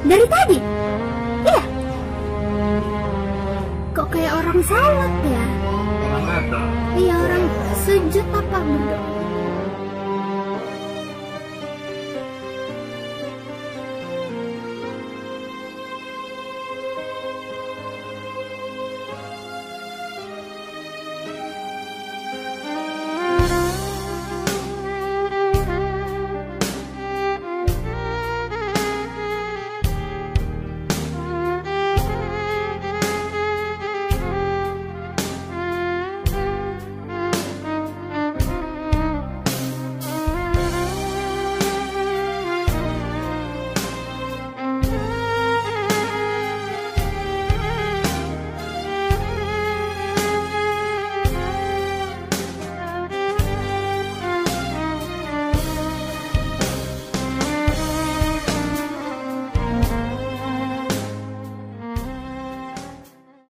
Dari tadi? Iya. Kok kayak orang salat ya? Orang apa? Iya, orang sujud apa berdoa?